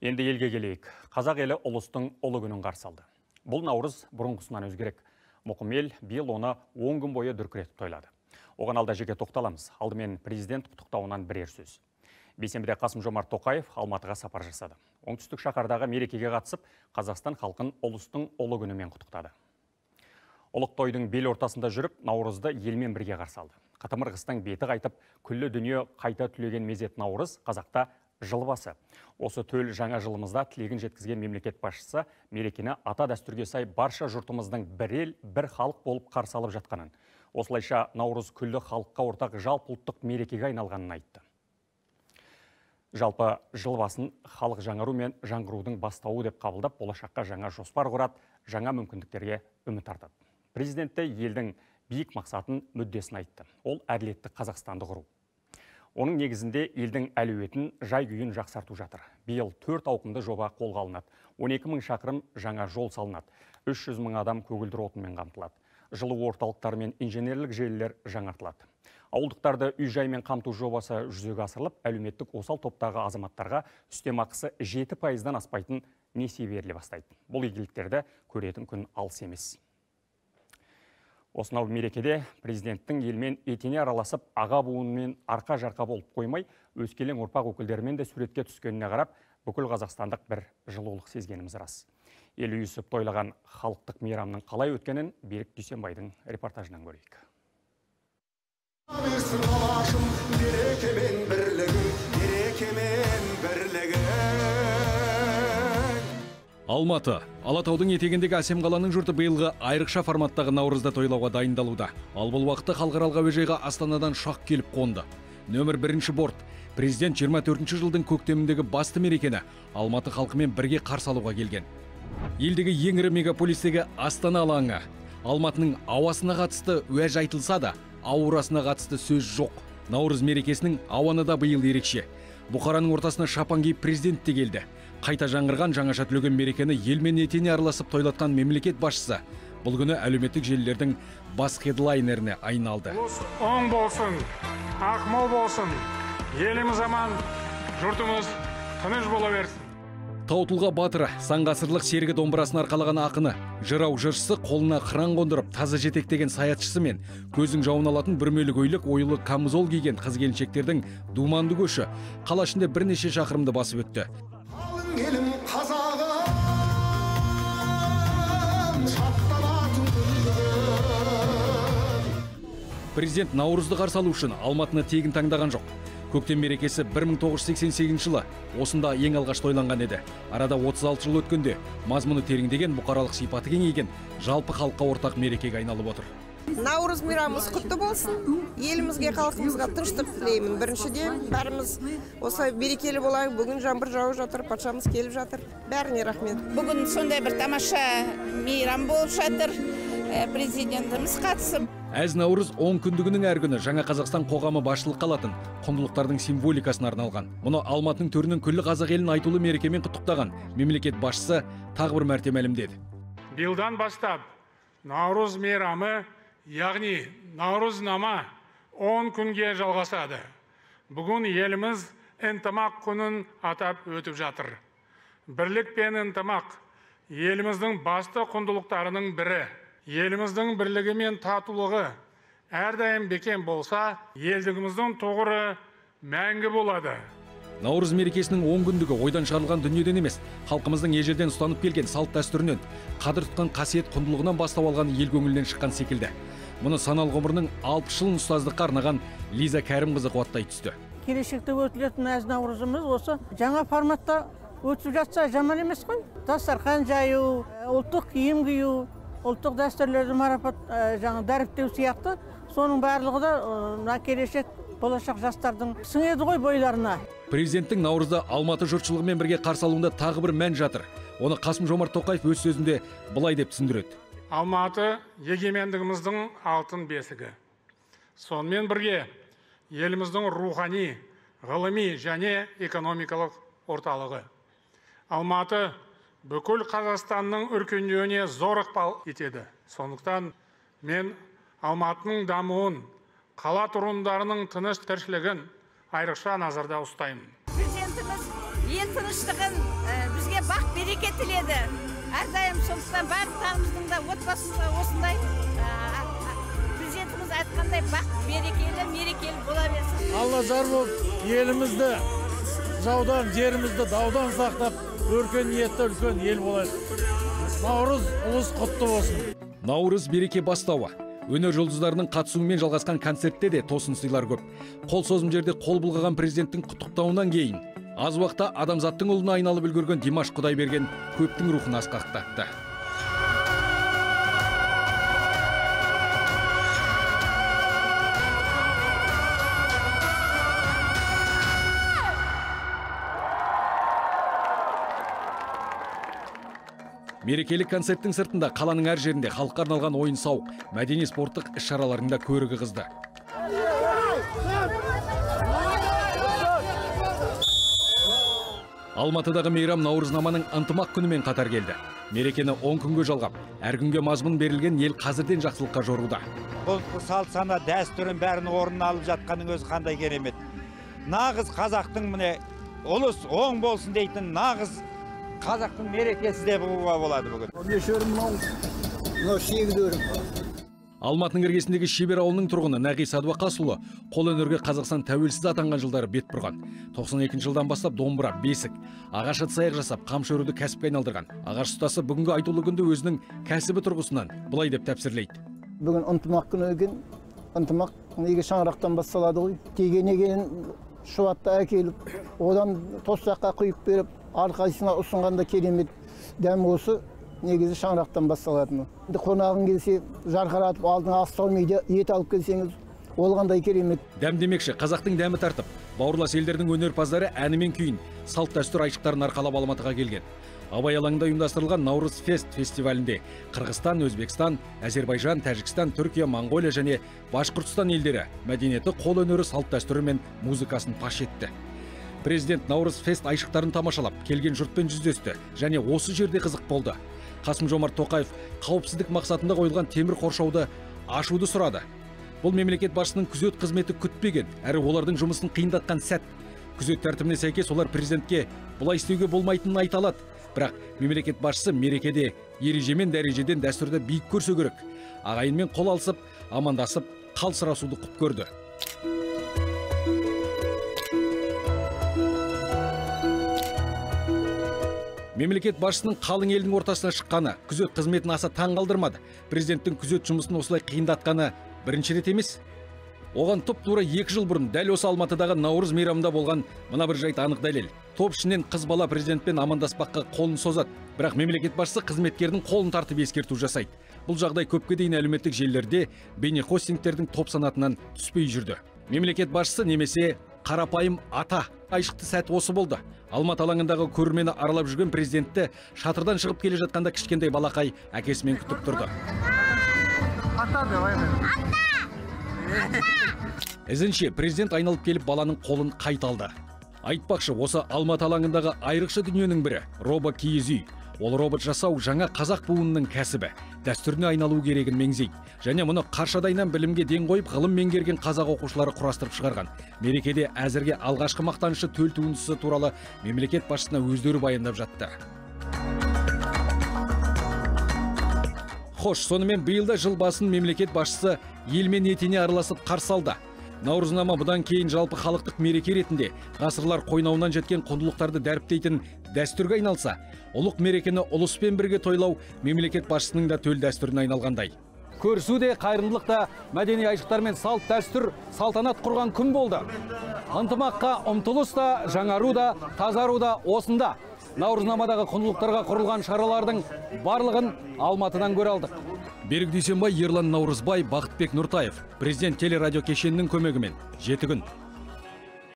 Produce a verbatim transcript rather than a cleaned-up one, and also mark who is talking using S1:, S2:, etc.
S1: Енді елге келейік. Қазақ елі ұлыстың ұлы күнін қарсы алды. Бұл наурыз бұрынғысынан өзгерек. Мұқым ел биыл оны он күн бойы дүркіретіп тойлады. Оған алда жеке тоқталамыз. Алдымен президент құттықтауынан бірер сөз. Бейсенбіде Қасым-Жомарт Тоқаев Алматыға сапар жасады. Оңтүстік шаһардағы мерекеге қатысып, Қазақстан халқын ұлыстың ұлы күнімен құттықтады. Ұлық тойдың бел ортасында жүріп, наурызды елмен бірге қарсы алды. Қатымыр қыстың беті қайтып, күллі дүние қайта түлеген мезет наурыз қазақта жыл басы. Осы төл жаңа жылымызда тілегін жеткізген мемлекет басшысы мерекені ата дәстүрге сай барша жұртымыздың бір ел, бір халық болып қарсы алып жатқанын, осылайша наурыз күллі халыққа ортақ жалпы ұлттық мерекеге айналғанын айтты. Жалпы жыл басын халық жаңару мен жаңғырудың бастауы деп қабылдап, болашаққа жаңа жоспар құрады, жаңа мүмкіндіктерге үміт артады. Президент те елдің биік мақсатын, мүддесін айтты. Ол әділетті Қазақстанды құру. Оның негізінде елдің әлеуетін, жай күйін жақсарту жатыр. Биыл төрт ауқымды жоба қолға алынады. он екі мың шақырым жаңа жол салынады. үш жүз мың адам көгілдір отынмен қамтылады. Жылу орталықтары мен инженерлік желілер жаңартылады. Ауылдықтарды үй-жаймен қамту жобасы жүзеге асырылып, әлеуметтік осал топтағы азаматтарға үстемақысы жеті пайыздан аспайтын несие беріле бастайды. Бұл игіліктерді көретін күн алыс емес. Осынау мерекеде президенттің елмен етене араласып, аға буынмен арқа-жарқа болып қоймай, өскелең ұрпақ өкілдерімен де суретке түскеніне қарап, бүкіл қазақстандық бір жылулық сезгеніміз рас. Ел үйісіп тойлаған халықтық мейрамның қалай өткенін Берік Дүйсенбайдың репортажынан көрейік.
S2: Алматы. Алатаудың етегіндегі әсем қаланың жұрты биылғы айрықша форматтағы наурызда тойлауға дайындалуда. Ал бұл уақытта халықаралық әуежайға Астанадан ұшақ келіп қонды. Нөмір бірінші борт. Президент жиырма төртінші жылдың көктеміндегі басты мерекені Алматы халқымен бірге қарсы алуға келген. Елдегі ең ірі мегаполистегі Астана алаңы. Алматының ауасына қатысты уәж айтылса да, аурасына қатысты сөз жоқ. Наурыз мерекесінің ауаны да биыл ерекше. Бұқараның ортасына шапан киіп президент те келді. Қайта жаңғырған, жаңаша түлеген мерекені елмен етене араласып тойлатқан мемлекет басшысы бұл күні әлеуметтік желілердің бас хедлайнеріне айналды.
S3: Оң болсын, ақмол болсын, еліміз аман, жұртымыз тыныш бола берсін.
S2: Таутылға батыры, сан ғасырлық серігі домбырасын арқалаған ақыны, жырау жыршысы қолына қыран қондырып, тазы жетектеген саятшысы мен көзің жауын алатын бүрмелі көйлек, ойлы камзол киген қыз-келіншектердің думанды көші қала ішінде бірнеше шақырымды басып өтті.
S4: Елім қазағым,
S2: президент наурызды қарсы алу үшін Алматыны тегін таңдаған жоқ. Көктем мерекесі бір мың тоғыз жүз сексен сегізінші жылы осында ең алғаш тойланған еді. Арада отыз алты жыл өткенде мазмұны тереңдеген, бұқаралық сипаты кеңейген, жалпы халыққа ортақ мерекеге айналып отыр.
S5: Наурыз мейрамымыз құтты болсын. Елімізге, халқымызға тыныштық тілеймін. Біріншіден, бәріміз осы берекелі болайық. Бүгін жаңбыр жауып жатыр, патшамыз келіп жатыр. Бәріне рахмет.
S6: Бүгін сондай бір тамаша мейрам болып жатыр. Президентіміз қатысып.
S2: Әз наурыз он күндігінің әр күні жаңа Қазақстан қоғамы басшылыққа алатын құндылықтардың символикасына арналған. Мұны Алматының төрінен күллі қазақ елін айтулы мерекемен құттықтаған мемлекет басшысы тағы бір мәрте мәлімдеді.
S3: Биылдан бастап наурыз мейрамы, яғни наурызнама он күнге жалғасады. Бүгін еліміз ынтымақ күнін атап өтіп жатыр. Бірлік пен ынтымақ еліміздің басты құндылықтарының бірі. Еліміздің бірлігі мен татулығы әрдайым бекем болса, елдігіміздің тұғыры мәңгі болады.
S2: Наурыз мерекесінің он күндігі ойдан шығарылған дүниеден емес, халқымыздың ежелден ұстанып келген салт дәстүрінен, қадір тұтқан қасиет құндылығынан бастау алған ел көңілінен шыққан секілді. Мұны саналы ғұмырының алпыс жылын ұстаздыққа арнаған Лиза Кәрімқызы қуаттай түсті.
S7: Келешекте өтілетін әз наурызымыз осы жаңа форматта өтіп жатса жаман емес қой. Дастархан жаю, ұлттық киім кию, ұлттық дәстүрлерді марапат жаңа дәріптеу сияқты, соның барлығы да келешек болашақ жастардың сіңеді ғой бойларына.
S2: Президенттің наурызда Алматы жұртшылығымен бірге қарсы алуында тағы бір мән жатыр. Оны Қасым-Жомарт Тоқаев өз сөзінде былай деп түсіндіреді.
S3: Алматы егемендігіміздің алтын бесігі. Сонымен бірге еліміздің рухани, ғылыми және экономикалық орталығы. Алматы бүкіл Қазақстанның өркендеуіне зор ықпал етеді. Сондықтан мен Алматының дамуын, қала тұрғындарының тыныш тіршілігін айрықша назарда ұстаймын.
S6: Президентіміз ел тыныштығын, бізге бақ береке тіледі. Әрдайым сондықтан барлықтарымыздың да отбасында осындай президентіміз айтқандай бақ берекелі, мерекелі бола берсін.
S8: Алла жар болып, елімізді жаудан, жерімізді даудан сақтап, өркениетті үлкен ел болады. Наурыз ұлыс құтты болсын.
S2: Наурыз береке бастауы. Өнер жұлдыздарының қатысуымен жалғасқан концертте де тосын сыйлар көп. Қол созым жерде қол бұлғаған президенттің құттықтауынан кейін аз уақытта адамзаттың ұлына айналып үлгерген Димаш Құдайберген көптің рухын асқақтатты. Мерекелік концерттің сыртында қаланың әр жерінде халыққа арналған ойын сауық, мәдени спорттық іс-шараларында көрігі қызды. Алматыдағы мейрам Наурызнаманың ынтымақ күнімен қатар келді. Мерекені он күнге жалғап, әр күнге мазмұн берілген ел қазірден жақсылыққа жоруда.
S9: Бұл салт сана дәстүрін бәрін орнына алып жатқаның өзі қандай керемет. Нағыз қазақтың міне ұлыс оң болсын дейтін нағыз қазақтың мерекесі де бұға болады бүгін.
S2: Алматының іргесіндегі Шебер ауылының тұрғыны Нағи Садуақасұлы қол өнерге Қазақстан тәуелсіз атанған жылдары бет бұрған. тоқсан екінші жылдан бастап домбыра, бесік, ағаш ыдыс-аяқ жасап, қамшы өруді кәсіпке айналдырған. Ағаш ұстасы бүгінгі айтулы күнді өзінің кәсібі тұрғысынан былай деп тәпсірлейді.
S10: Бүгін ынтымақ күні екен. Ынтымақ неге шаңырақтан басталады ғой. Теген еген шуатты әкеліп, одан тостаққа құйып беріп, арқасына ұсынғанда керемет дәм осы. Негізі шаңырақтан басталатын. Қонағың келсе, жарқыратып, алдыңа ас салмайды, ет алып келсеңіз, олғандай керемет.
S2: Дәм демекші, қазақтың дәмі тартып, бауырлас елдердің өнерпаздары әні мен күйін, салт дәстүр айшықтарын арқалап Алматыға келген. Абай алаңында ұйымдастырылған Наурыз фест фестивалінде Қырғызстан, Өзбекстан, Әзербайжан, Тәжікстан, Түркия, Моңғолия және Башқұртстан елдері мәдениеті, қол өнері, салт дәстүрі мен музыкасын паш етті. Президент Наурыз фест айшықтарын тамашалап, келген жұртпен жүздесті және осы жерде қызық болды. Қасым-Жомарт Тоқаев қауіпсіздік мақсатында қойылған темір қоршауды ашуды сұрады. Бұл мемлекет басшысының күзет қызметі күтпеген, әрі олардың жұмысын қиындатқан сәт. Күзет тәртібіне сәйкес олар президентке бұлай істеуге болмайтынын айта алады. Бірақ мемлекет басшысы мерекеде ережемен дәрежеден дәстүрді биік көрсе керек. Ағайынмен қол алысып, амандасып, қал сұрасуды құп көрді. Мемлекет басшысының қалың елдің ортасына шыққаны күзет қызметін аса таң қалдырмады. Президенттің күзет жұмысын осылай қиындатқаны бірінші рет емес. Оған тұп-тура екі жыл бұрын дәл осы Алматыдағы Наурыз мейрамында болған мына бір жайт анық дәлел. Топ ішінен қыз бала президентпен амандаспаққа қолын созады. Бірақ мемлекет басшысы қызметкердің қолын тартып ескерту жасайды. Бұл жағдай көпке дейін әлеуметтік желілерде бейнехостингтердің топ санатынан түспей жүрді. Мемлекет басшысы немесе қарапайым ата айшықты сәт осы болды. Алматы алаңындағы көрмені аралап жүрген президентті шатырдан шығып келе жатқанда кішкентай балақай әкесімен күтіп тұрды. Ізінше президент айналып келіп баланың қолын қайталды. Айтпақшы, осы Алматы алаңындағы айрықша дүниенің бірі робот киіз үй. Ол робот жасау жаңа қазақ буынының кәсібі, дәстүріне айналу керегін меңзейді. Және мұны қаршадайынан білімге ден қойып, ғылым меңгерген қазақ оқушылары құрастырып шығарған. Мерекеде әзірге алғашқы мақтанышы төл туындысы туралы мемлекет басшысына өздері баяндап жатты. Хош, сонымен биылда жыл басын мемлекет басшысы елмен етене араласып қарсы алды. Наурызнама бұдан кейін жалпы халықтық мереке ретінде ғасырлар қойнауынан жеткен құндылықтарды дәріптейтін дәстүрге айналса, ұлық мерекені ұлыспен бірге тойлау мемлекет басшысының да төл дәстүріне айналғандай. Көрісу де, қайырымдылық та, мәдени айшықтар мен салт дәстүр салтанат құрған күн болды. Ынтымаққа ұмтылыс та, жаңару да, тазару да осында. Наурызнамадағы құндылықтарға құрылған шаралардың барлығын Алматыдан көре алдық. Берік Дүйсенбай, Ерлан Наурызбай, Бақытбек Нұртаев, президент телерадио кешенінің көмегімен жеті күн.